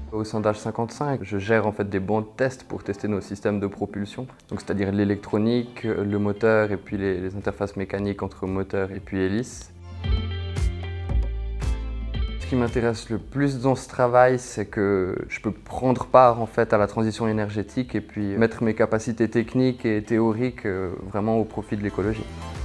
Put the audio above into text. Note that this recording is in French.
Au sein d'H55, je gère en fait des bancs de test pour tester nos systèmes de propulsion, donc c'est-à-dire l'électronique, le moteur et puis les interfaces mécaniques entre moteur et puis hélice. Ce qui m'intéresse le plus dans ce travail, c'est que je peux prendre part en fait à la transition énergétique et puis mettre mes capacités techniques et théoriques vraiment au profit de l'écologie.